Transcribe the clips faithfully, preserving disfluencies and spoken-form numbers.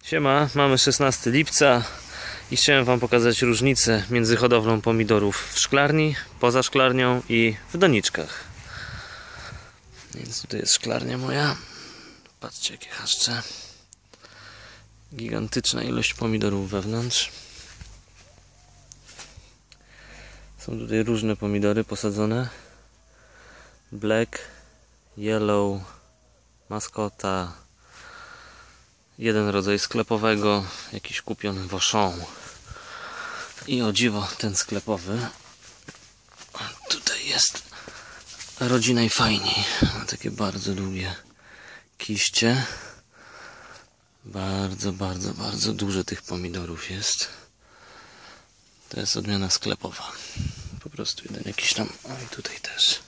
Siema, mamy szesnastego lipca i chciałem wam pokazać różnicę między hodowlą pomidorów w szklarni, poza szklarnią i w doniczkach. Więc tutaj jest szklarnia moja. Patrzcie, jakie chaszcze. Gigantyczna ilość pomidorów wewnątrz. Są tutaj różne pomidory posadzone. Black, yellow, maskota, jeden rodzaj sklepowego, jakiś kupiony w Auchan. I o dziwo, ten sklepowy tutaj jest rodzina i fajniej. Ma takie bardzo długie kiście. Bardzo, bardzo, bardzo dużo tych pomidorów jest. To jest odmiana sklepowa. Po prostu jeden jakiś tam. O, i tutaj też.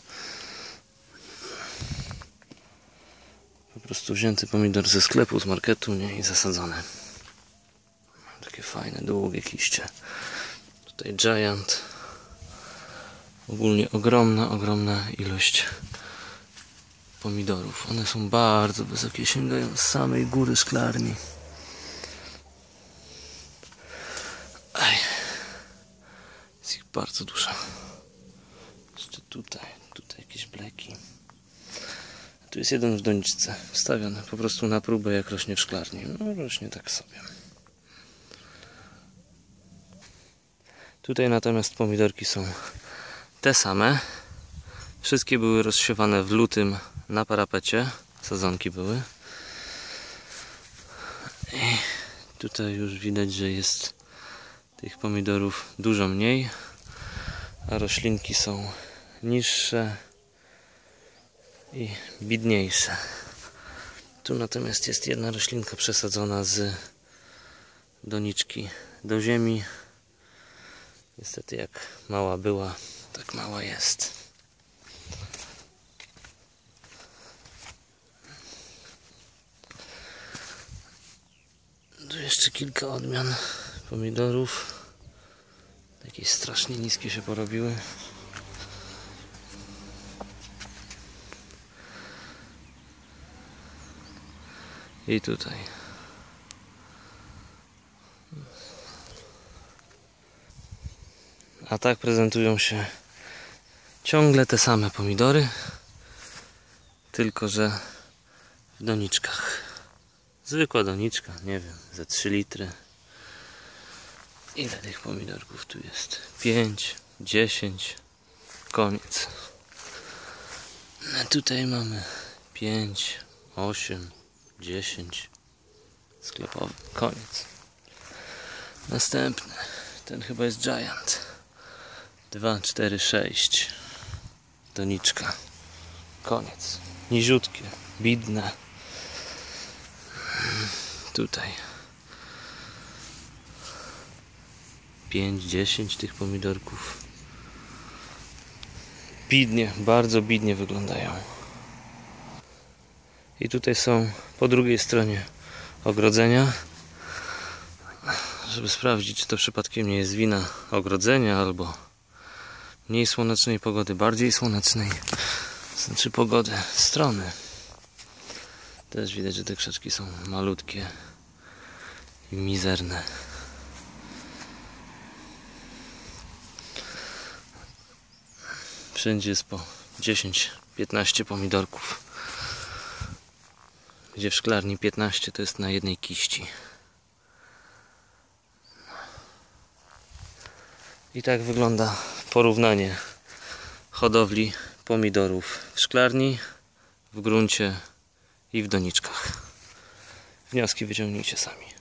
Po prostu wzięty pomidor ze sklepu, z marketu, nie? I zasadzony. Takie fajne, długie kiście. Tutaj Giant. Ogólnie ogromna, ogromna ilość pomidorów. One są bardzo wysokie, sięgają z samej góry szklarni. Aj. Jest ich bardzo dużo. Jeszcze tutaj, tutaj jakieś bleki. Tu jest jeden w doniczce, wstawiony po prostu na próbę, jak rośnie w szklarni. No, rośnie tak sobie. Tutaj natomiast pomidorki są te same. Wszystkie były rozsiewane w lutym na parapecie. Sadzonki były. I tutaj już widać, że jest tych pomidorów dużo mniej, a roślinki są niższe i bidniejsze. Tu natomiast jest jedna roślinka przesadzona z doniczki do ziemi. Niestety jak mała była, tak mała jest. Tu jeszcze kilka odmian pomidorów. Jakieś strasznie niskie się porobiły. I tutaj. A tak prezentują się ciągle te same pomidory, tylko że w doniczkach. Zwykła doniczka, nie wiem, ze trzy litry. Ile tych pomidorków tu jest? pięć, dziesięć, koniec. A tutaj mamy pięć, osiem, dziesięć, sklepowy, koniec. Następny, ten chyba jest Giant. dwa, cztery, sześć, doniczka, koniec. Niziutkie, bidne. Tutaj pięć, dziesięć tych pomidorków. Bidnie, bardzo bidnie wyglądają. I tutaj są po drugiej stronie ogrodzenia, żeby sprawdzić, czy to przypadkiem nie jest wina ogrodzenia albo mniej słonecznej pogody, bardziej słonecznej, znaczy pogody strony. Też widać, że te krzaczki są malutkie i mizerne. Wszędzie jest po dziesięć, piętnaście pomidorków. Gdzie w szklarni piętnaście to jest na jednej kiści. I tak wygląda porównanie hodowli pomidorów w szklarni, w gruncie i w doniczkach. Wnioski wyciągnijcie sami.